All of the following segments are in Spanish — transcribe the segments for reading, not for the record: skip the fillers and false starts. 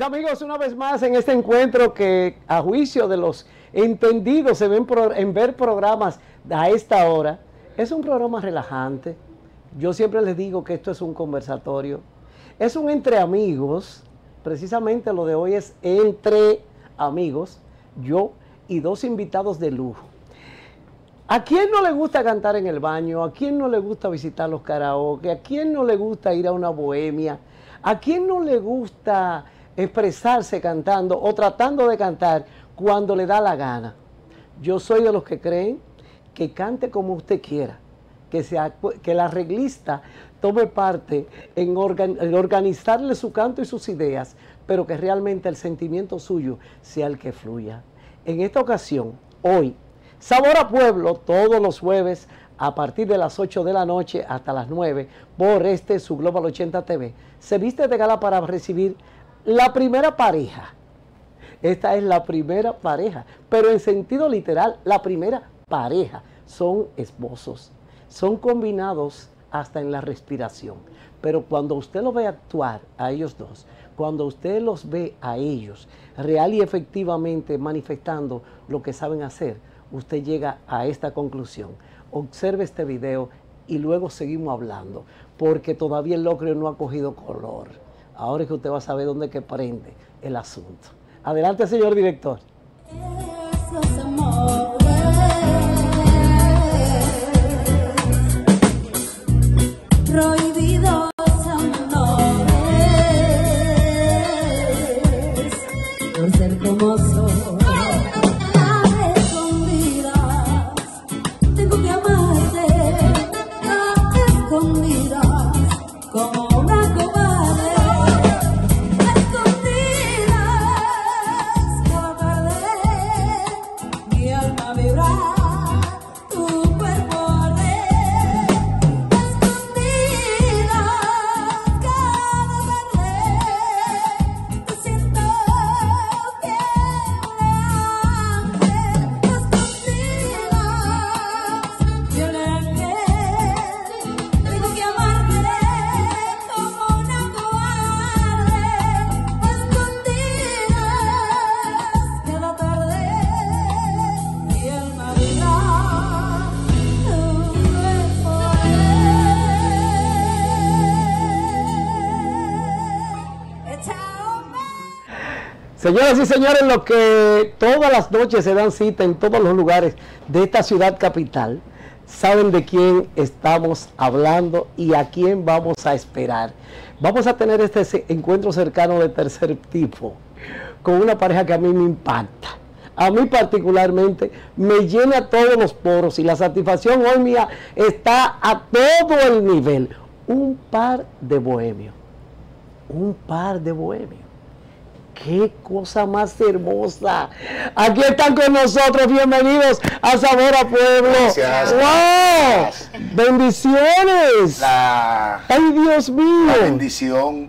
amigos, una vez más en este encuentro que a juicio de los entendidos se ven en ver programas a esta hora, es un programa relajante. Yo siempre les digo que esto es un conversatorio, es un entre amigos, precisamente lo de hoy es entre amigos, yo y dos invitados de lujo. ¿A quién no le gusta cantar en el baño? ¿A quién no le gusta visitar los karaoke? ¿A quién no le gusta ir a una bohemia? ¿A quién no le gusta expresarse cantando o tratando de cantar cuando le da la gana? Yo soy de los que creen que cante como usted quiera, que la arreglista tome parte en organizarle su canto y sus ideas, pero que realmente el sentimiento suyo sea el que fluya. En esta ocasión, hoy, Sabor a Pueblo, todos los jueves a partir de las 8 de la noche hasta las 9 por su Global 80 TV, se viste de gala para recibir la primera pareja. Esta es la primera pareja, pero en sentido literal, la primera pareja. Son esposos, son combinados hasta en la respiración. Pero cuando usted lo ve actuar a ellos dos, cuando usted los ve a ellos real y efectivamente manifestando lo que saben hacer, usted llega a esta conclusión. Observe este video y luego seguimos hablando, porque todavía el locrio no ha cogido color. Ahora es que usted va a saber dónde que prende el asunto. Adelante, señor director. Prohibidos amores, por ser como soy, a escondidas, tengo que amarte, a escondidas, como una cobarde, a escondidas, cada tarde, mi alma vibra, tu cuerpo arde. Señoras y señores, lo que todas las noches se dan cita en todos los lugares de esta ciudad capital, saben de quién estamos hablando y a quién vamos a esperar. Vamos a tener este encuentro cercano de tercer tipo, con una pareja que a mí me impacta. A mí particularmente me llena todos los poros y la satisfacción hoy mía está a todo el nivel. Un par de bohemios. Un par de bohemios. ¡Qué cosa más hermosa! Aquí están con nosotros, bienvenidos a Sabor a Pueblo. Gracias. ¡Wow! Gracias. ¡Bendiciones! ¡Ay, Dios mío! La bendición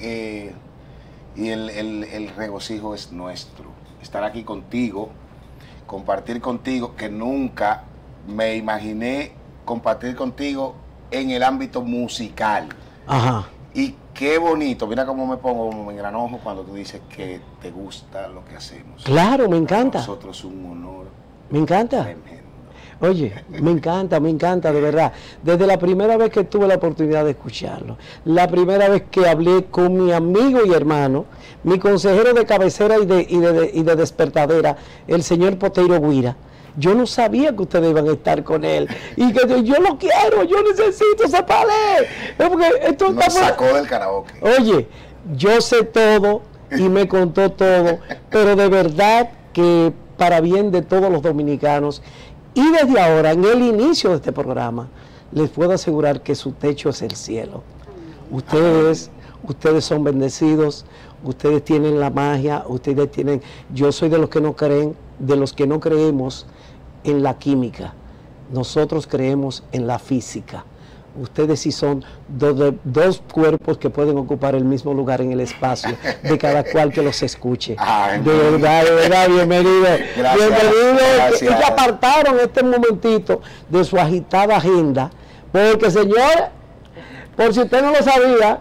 y el regocijo es nuestro. Estar aquí contigo, compartir contigo, que nunca me imaginé compartir contigo en el ámbito musical. Ajá. Y qué bonito, mira cómo me pongo, me engranojo cuando tú dices que te gusta lo que hacemos. Claro, me encanta. Para nosotros es un honor Me encanta. tremendo. Oye, me encanta, de verdad. Desde la primera vez que tuve la oportunidad de escucharlo, la primera vez que hablé con mi amigo y hermano, mi consejero de cabecera y de despertadera, el señor Poteiro Guira. Yo no sabía que ustedes iban a estar con él. Y que yo lo quiero, yo necesito separarle. Porque esto Nos sacó del karaoke. Oye, yo sé todo y me contó todo, pero de verdad que para bien de todos los dominicanos. Y desde ahora, en el inicio de este programa, les puedo asegurar que su techo es el cielo. Ustedes son bendecidos, ustedes tienen la magia, ustedes tienen... Yo soy de los que no creen, de los que no creemos en la química. Nosotros creemos en la física. Ustedes sí son dos cuerpos que pueden ocupar el mismo lugar en el espacio, de cada cual que los escuche. Ay, de verdad, bienvenido. Gracias, Bienvenido. gracias. Y que apartaron este momentito de su agitada agenda, porque, señor, por si usted no lo sabía,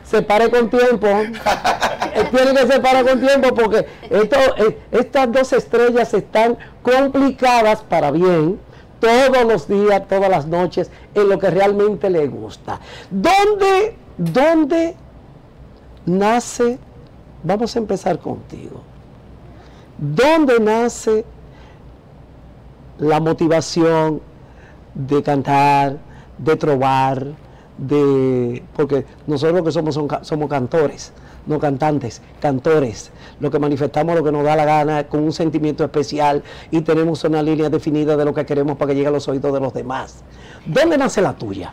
se pare con tiempo. Tiene que se pare con tiempo porque estas dos estrellas están complicadas para bien todos los días, todas las noches, en lo que realmente le gusta. ¿Dónde nace? Vamos a empezar contigo. ¿Dónde nace la motivación de cantar, de trovar, porque nosotros que somos cantores, no cantantes, cantores, lo que manifestamos lo que nos da la gana con un sentimiento especial y tenemos una línea definida de lo que queremos para que llegue a los oídos de los demás? ¿Dónde nace la tuya?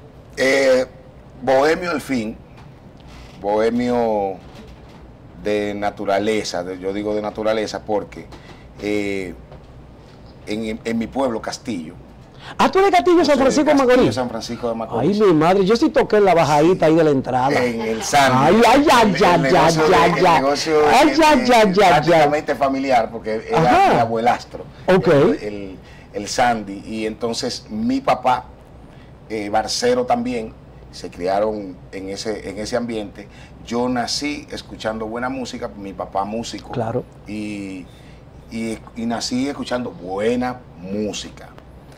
Bohemio al fin, bohemio de naturaleza, yo digo de naturaleza porque en mi pueblo, Castillo. Ah, tú eres Castillo, San Francisco de Macorís. San Francisco de Macorís. Ay, mi madre, yo sí toqué en la bajadita ahí de la entrada. En el Sandy. Ay, prácticamente familiar, porque era mi abuelastro. Ok. El Sandy. Y entonces mi papá, barcero también, se criaron en ese ambiente. Yo nací escuchando buena música, mi papá músico. Claro. Y nací escuchando buena música.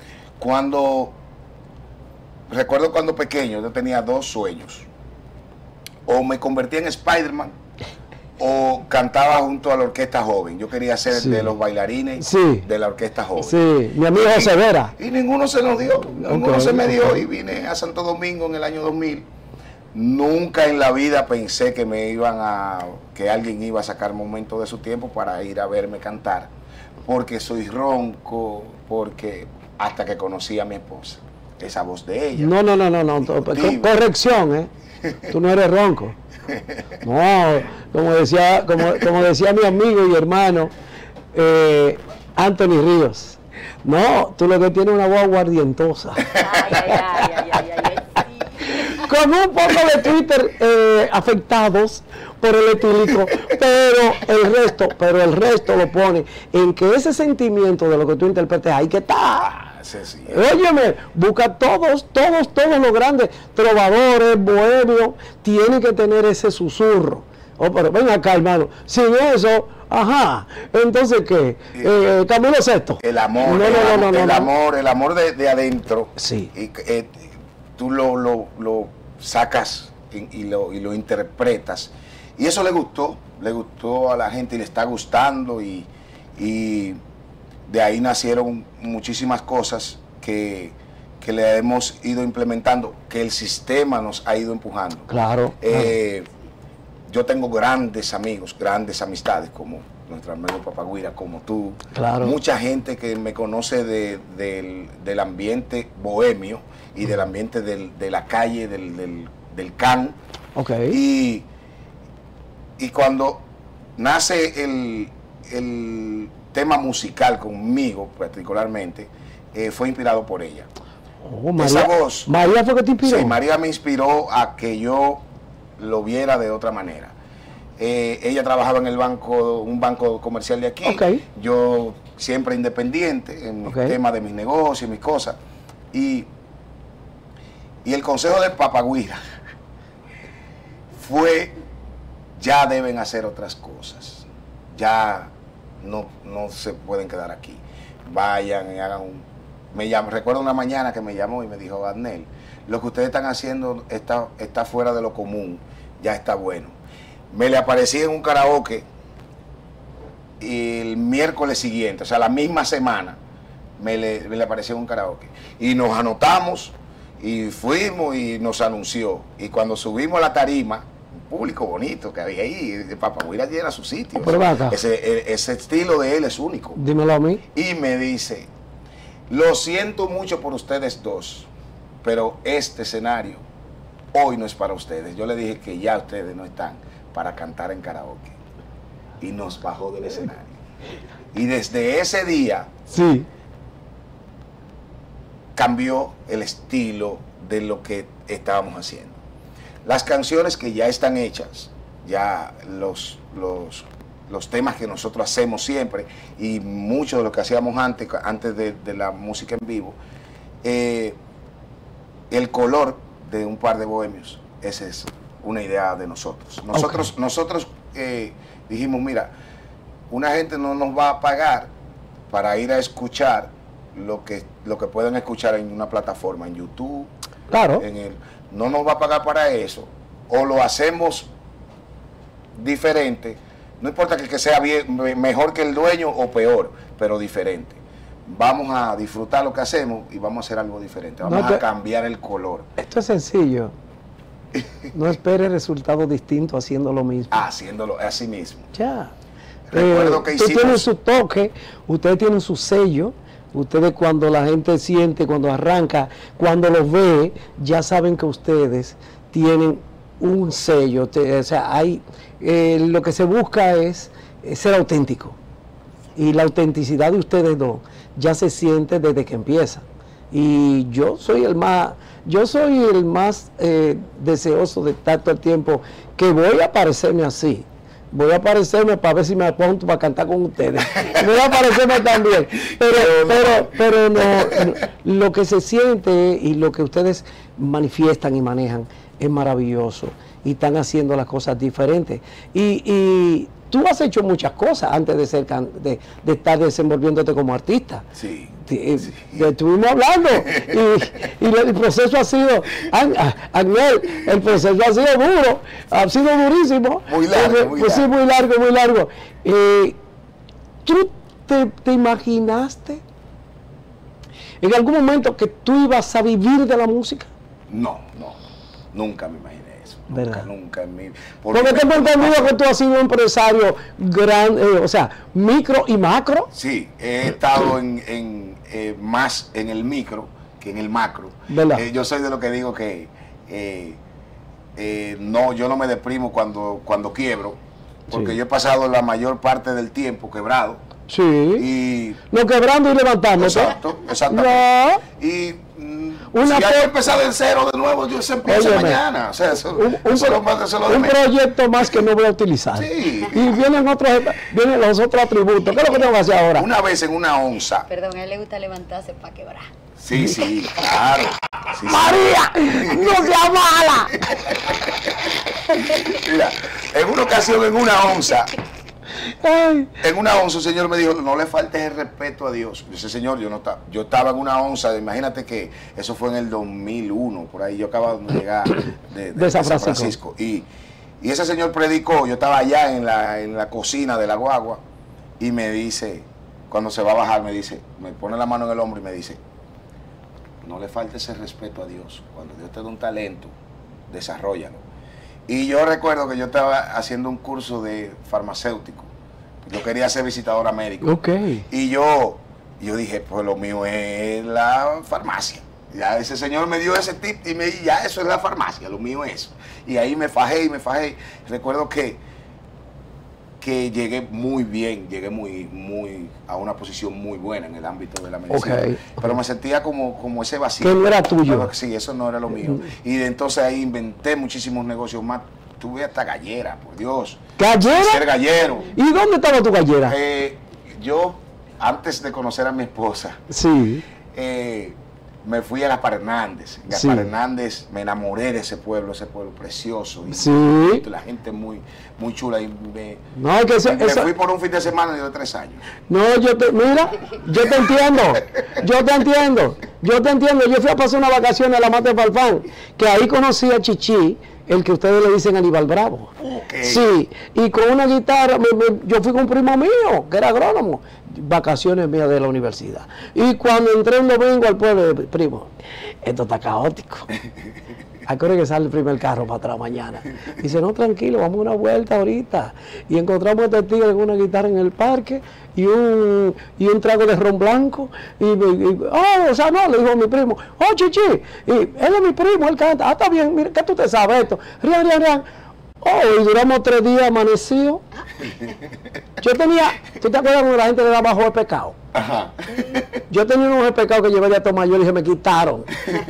Recuerdo cuando pequeño, yo tenía dos sueños. O me convertía en Spider-Man, o cantaba junto a la orquesta joven. Yo quería ser de los bailarines de la orquesta joven. Sí, mi amigo José Vera. Y ninguno se nos dio, ninguno se me dio. Y vine a Santo Domingo en el año 2000. Nunca en la vida pensé que que alguien iba a sacar momento de su tiempo para ir a verme cantar. Porque soy ronco, hasta que conocí a mi esposa, esa voz de ella. No, corrección, ¿eh? Tú no eres ronco. No, como decía mi amigo y hermano Anthony Ríos. No, tú lo que tienes es una voz aguardientosa. Con un poco de Twitter afectados por el etílico, pero el resto lo pone en que ese sentimiento de lo que tú interpretes hay que estar. Sí. Óyeme, busca todos los grandes trovadores, bohemios, tienen que tener ese susurro. Oh, pero ven acá, hermano, sin eso, entonces ¿qué? Camilo Sesto. El amor, el amor de adentro. Sí. Y, tú lo sacas y lo interpretas. Y eso le gustó a la gente y le está gustando y de ahí nacieron muchísimas cosas que le hemos ido implementando, que el sistema nos ha ido empujando. Claro. Yo tengo grandes amigos, grandes amistades, como nuestro amigo Papaguira, como tú. Claro. Mucha gente que me conoce del ambiente bohemio y del ambiente de la calle, del can. Okay. Y cuando nace el tema musical conmigo, particularmente, fue inspirado por ella. Esa voz. ¿María fue que te inspiró? Sí, María me inspiró a que yo lo viera de otra manera. Ella trabajaba en un banco comercial de aquí. Okay. Yo siempre independiente en el tema de mis negocios, mis cosas. Y el consejo de Papaguira fue: ya deben hacer otras cosas. Ya no se pueden quedar aquí. Vayan y hagan recuerdo una mañana que me llamó y me dijo: Adnel, lo que ustedes están haciendo está fuera de lo común, ya está bueno. Me le aparecí en un karaoke el miércoles siguiente, o sea, la misma semana, me le aparecí en un karaoke. Y nos anotamos y fuimos y nos anunció. Y cuando subimos a la tarima, un público bonito que había ahí, Papaguira llena su sitio. Ese estilo de él es único. Dímelo a mí. Y me dice: lo siento mucho por ustedes dos, pero este escenario hoy no es para ustedes. Yo le dije que ya ustedes no están para cantar en karaoke. Y nos bajó del escenario. Y desde ese día cambió el estilo de lo que estábamos haciendo. Las canciones que ya están hechas, ya los temas que nosotros hacemos siempre y mucho de lo que hacíamos antes de la música en vivo, el color de un par de bohemios es eso. una idea de nosotros. Nosotros dijimos, mira, una gente no nos va a pagar para ir a escuchar lo que pueden escuchar en una plataforma, en YouTube. Claro. No nos va a pagar para eso. O lo hacemos diferente. No importa que sea mejor que el dueño o peor, pero diferente. Vamos a disfrutar lo que hacemos y vamos a hacer algo diferente. Vamos a cambiar el color. Esto es sencillo. No espere resultados distintos haciendo lo mismo. Haciéndolo así mismo. Ya. Recuerdo que ustedes tienen su toque, ustedes tienen su sello. Ustedes cuando la gente siente, cuando arranca, cuando los ve, ya saben que ustedes tienen un sello. O sea, lo que se busca es ser auténtico. Y la autenticidad de ustedes dos ya se siente desde que empieza. Y yo soy el más deseoso de estar todo el tiempo que voy a parecerme así. Voy a aparecerme para ver si me apunto para cantar con ustedes. Voy a aparecerme también. Pero no, lo que se siente y lo que ustedes manifiestan y manejan es maravilloso. Y están haciendo las cosas diferentes. Y tú has hecho muchas cosas antes de estar desenvolviéndote como artista. Sí. Estuvimos hablando y el proceso ha sido, Agnel, el proceso ha sido duro, ha sido durísimo. Muy largo, Sí, muy largo. ¿Tú te imaginaste en algún momento que tú ibas a vivir de la música? No, nunca me imaginé eso. Nunca en mi... Porque tengo entendido que tú has sido un empresario grande, o sea, micro y macro. Sí, he estado más en el micro que en el macro. Yo soy de lo que digo que yo no me deprimo cuando quiebro, porque yo he pasado la mayor parte del tiempo quebrado. Sí. Y no quebrando y levantando. Exactamente. No. Y si hay que empezar de cero de nuevo, yo se empieza mañana. O sea, un proyecto más que no voy a utilizar. Sí. Y vienen los otros atributos. ¿Qué es lo que tengo que hacer ahora? Una vez en una onza. Perdón, a él le gusta levantarse para quebrar. Sí, claro. Sí, María, no sea mala. Mira, en una ocasión en una onza. En una onza, un señor me dijo, no le faltes el respeto a Dios. Ese señor, yo estaba en una onza, imagínate que eso fue en el 2001, por ahí yo acababa de llegar de San Francisco. Y ese señor predicó, yo estaba allá en la cocina de la guagua, y me dice, cuando se va a bajar, me pone la mano en el hombro y me dice, no le faltes el respeto a Dios. Cuando Dios te da un talento, desarróllalo. Y yo recuerdo que yo estaba haciendo un curso de farmacéutico. Yo quería ser visitador médico. Okay. Y yo dije, pues lo mío es la farmacia. Ya ese señor me dio ese tip y me dijo, ya eso es la farmacia, lo mío es eso. Y ahí me fajé. Recuerdo que llegué muy bien, a una posición muy buena en el ámbito de la medicina. Okay. Pero me sentía como ese vacío. Que no era tuyo. Pero, sí, eso no era lo mío. Y de entonces ahí inventé muchísimos negocios más. Tuve hasta gallera, por Dios. ¿Gallera? Ser gallero. ¿Y dónde estaba tu gallera? Yo, antes de conocer a mi esposa, sí. Me fui a Gaspar Hernández. Gaspar Hernández, me enamoré de ese pueblo precioso. Y sí. La gente muy chula. Y me fui por un fin de semana de 3 años. No, yo te entiendo. Yo fui a pasar una vacación a la Mata de Falfán, que ahí conocí a Chichi, el que ustedes le dicen Aníbal Bravo. Okay. Sí, y con una guitarra, yo fui con un primo mío, que era agrónomo, vacaciones mías de la universidad. Y cuando entré un domingo al pueblo, primo, esto está caótico. Acuérdate que sale el primer carro para atrás mañana. Dice, no, tranquilo, vamos a una vuelta ahorita. Y encontramos a este tigre con una guitarra en el parque y un trago de ron blanco. Le dijo mi primo, Chichi, y él es mi primo, él canta. Está bien, mira, ¿qué tú te sabes esto? Rian. Y duramos 3 días amanecidos. Yo tenía, ¿tú te acuerdas cuando la gente le daba bajo el pecado? Ajá. Yo tenía unos pecados que llevé de Tomayor y se me quitaron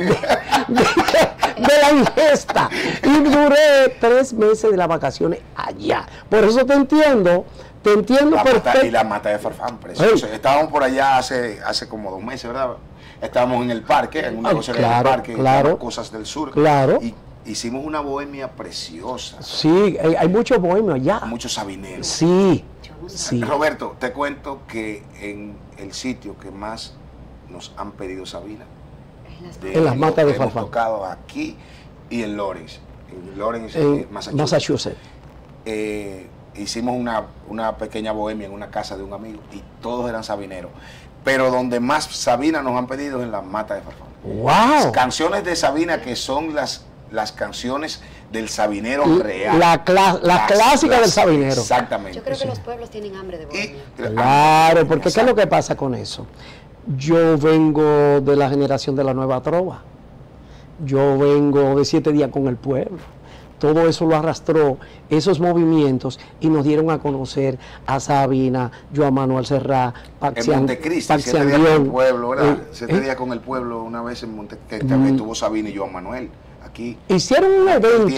de la ingesta. Y duré 3 meses de las vacaciones allá. Por eso te entiendo perfecto. Y la Mata de Farfán, precioso. Estábamos por allá hace como 2 meses, ¿verdad? Estábamos en el parque, en un negocio del parque, claro, Cosas del Sur. Claro. hicimos una bohemia preciosa. Sí, hay muchos bohemios allá. Muchos sabineros. Sí, sí. Roberto, te cuento que en el sitio que más nos han pedido Sabina, En las matas de hemos Farfán. tocado aquí y en Lawrence. En Lawrence, En Massachusetts. Massachusetts. Hicimos una pequeña bohemia en una casa de un amigo y todos eran sabineros. Pero donde más Sabina nos han pedido es en las matas de Farfán. ¡Wow! Canciones de Sabina que son las canciones del sabinero real. La clásica del sabinero. Exactamente. Yo creo que los pueblos tienen hambre de bohemia. Claro, porque ¿qué es lo que pasa con eso? Yo vengo de la generación de la nueva trova. Yo vengo de 7 días con el pueblo. Todo eso lo arrastró, esos movimientos, y nos dieron a conocer a Sabina, Joan Manuel Serrat, En Montecristi, 7 días con el pueblo, ¿verdad? 7 días con el pueblo, una vez en Montecristi, que estuvo Sabina y Joan Manuel aquí. Hicieron un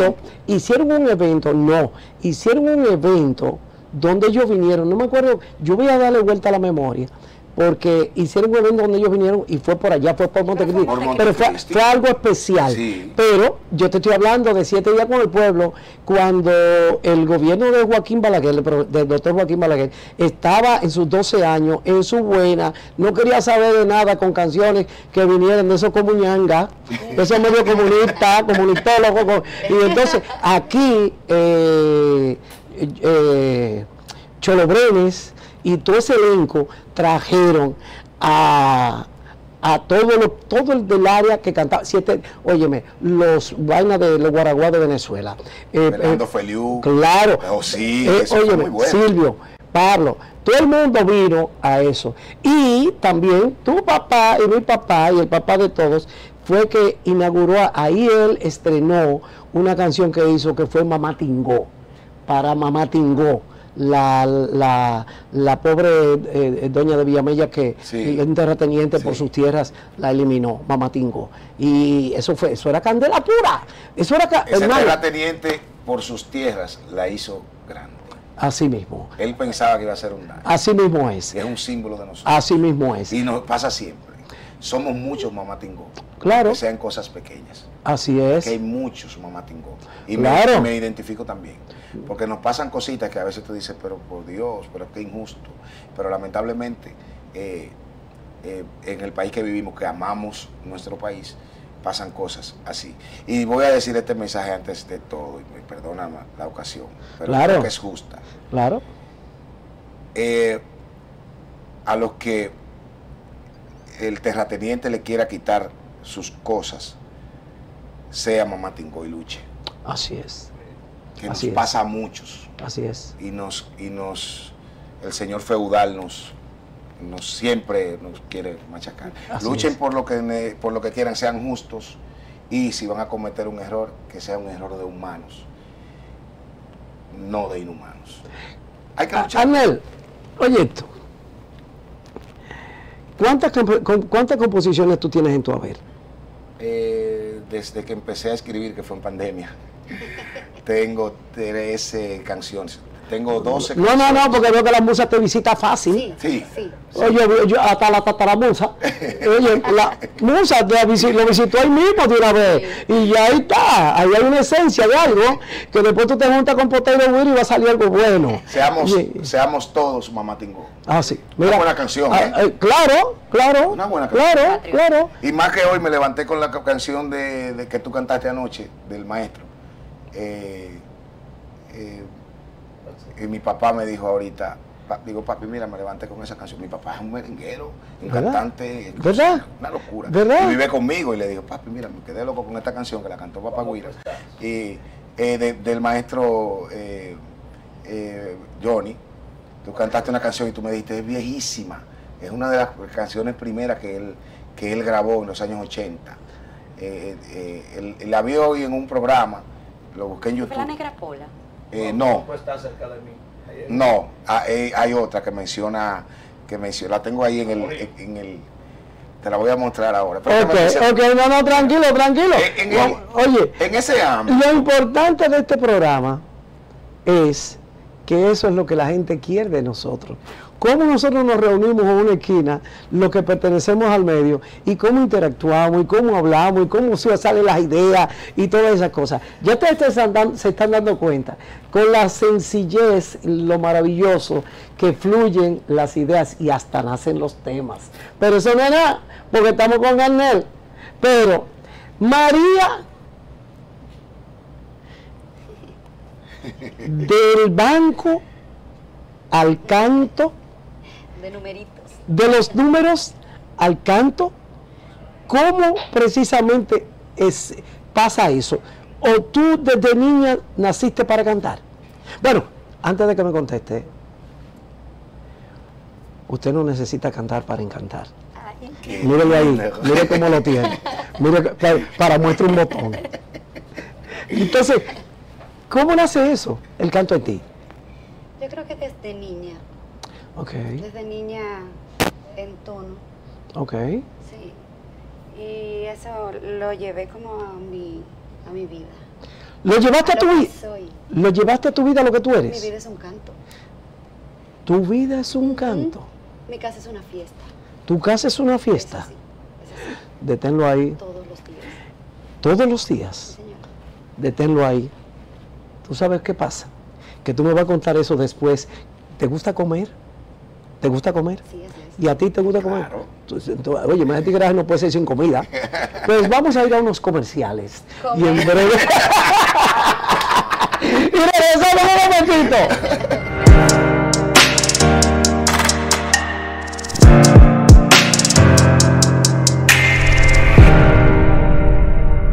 evento donde ellos vinieron, no me acuerdo, yo voy a darle vuelta a la memoria, porque hicieron un evento donde ellos vinieron y fue por allá, fue por Montecristi, pero fue algo especial. Sí. Pero yo te estoy hablando de 7 días con el pueblo, cuando el gobierno de Joaquín Balaguer, del doctor Joaquín Balaguer, estaba en sus 12 años, en su buena, no quería saber de nada con canciones que vinieran de esos comuñangas, de esos medios comunistas, comunitólogos, y entonces aquí Cholo Brenes y todo ese elenco trajeron a todo el del área que cantaba, óyeme, los vainas de los guaraguas de Venezuela. Fernando Feliu. Claro. Oh, sí, eso fue óyeme, muy bueno. Silvio, Pablo, todo el mundo vino a eso. Y también tu papá y mi papá y el papá de todos fue que inauguró, ahí él estrenó una canción que hizo que fue Mamá Tingó, para Mamá Tingó. La pobre doña de Villamella, que Sí. un terrateniente por Sí. sus tierras la eliminó, Mamatingo. Y eso era candela pura. Eso era Ese hermano, terrateniente por sus tierras la hizo grande. así mismo. Él pensaba que iba a ser un daño. Así mismo es. Es un símbolo de nosotros. Así mismo es. Y nos pasa siempre. Somos muchos mamatingó. Claro. Que sean cosas pequeñas. Así es. Que hay muchos mamatingó. Y Claro. me identifico también. Porque nos pasan cositas que a veces tú dices, pero por Dios, pero qué injusto. Pero lamentablemente, en el país que vivimos, que amamos nuestro país, pasan cosas así. Y voy a decir este mensaje antes de todo, y me perdona la ocasión, pero Claro. creo que es justa. Claro. A los que el terrateniente le quiera quitar sus cosas, sea Mamatingó y luche. Así es. Que Así nos es. pasa a muchos. Así es. El señor feudal siempre nos quiere machacar. Así Luchen es. por lo que quieran, sean justos, y si van a cometer un error, que sea un error de humanos, no de inhumanos. Hay que luchar. Arnel, oye esto. ¿Cuántas composiciones tú tienes en tu haber? Desde que empecé a escribir, que fue en pandemia, tengo 13 canciones. Tengo 12 No, canciones. porque veo que la musa te visita fácil. Sí. Oye, yo hasta la tataramusa. Oye, la musa lo visitó ahí mismo de una vez. Y ya ahí está. Ahí hay una esencia de algo que después tú te juntas con Potato Willy y va a salir algo bueno. Seamos todos Mamatingó. Ah, sí. Una buena canción, Claro. Una buena canción. Claro. Y más que hoy me levanté con la canción de que tú cantaste anoche, del maestro. Y mi papá me dijo ahorita, papi, mira, me levanté con esa canción. Mi papá es un merenguero, un ¿Verdad? cantante, ¿Verdad? Una locura. ¿Verdad? Y vive conmigo y le digo, papi, mira, me quedé loco con esta canción que la cantó Papá Guira. Y del maestro Johnny, tú cantaste una canción y tú me dijiste, es viejísima. Es una de las canciones primeras que él grabó en los años 80. La vi hoy en un programa, lo busqué en YouTube. ¿Fue la Negra Pola? No. Está cerca de mí. No, hay otra que menciona, la tengo ahí en el te la voy a mostrar ahora. Pero Ok, no, tranquilo. Oye, en ese ámbito. lo importante de este programa es que eso es lo que la gente quiere de nosotros. cómo nosotros nos reunimos en una esquina, los que pertenecemos al medio, y cómo interactuamos, y cómo hablamos, y cómo salen las ideas, y todas esas cosas. Ya ustedes se están dando cuenta, con la sencillez, lo maravilloso que fluyen las ideas y hasta nacen los temas. Pero eso no es nada, porque estamos con Arnel. Pero, María, del banco al canto, De numeritos. de los números al canto, ¿cómo precisamente pasa eso? ¿O tú desde niña naciste para cantar? Bueno, antes de que me conteste, usted no necesita cantar para encantar. Ay, Mírelo ahí, mire cómo lo tiene. Mire, para muestra un botón. Entonces, ¿cómo nace eso, el canto en ti? yo creo que desde niña. Ok, Desde niña en tono. ok. Sí. Y eso lo llevé como a mi vida. ¿Lo llevaste a A tu lo que vida? soy. ¿Lo llevaste a tu vida lo que tú Mi eres? vida es un canto. Tu vida es un canto. Mi casa es una fiesta. Tu casa es una fiesta. Es así. Es así. Deténlo ahí. Todos los días. Todos los Sí, días. señor. Deténlo ahí. ¿Tú sabes qué pasa? Que tú me vas a contar eso después. ¿Te gusta comer? ¿Te gusta comer? Sí, así es. ¿Y a ti te gusta comer? Claro. Oye, más tigreaje no puede ser sin comida. Pues vamos a ir a unos comerciales. Y en breve...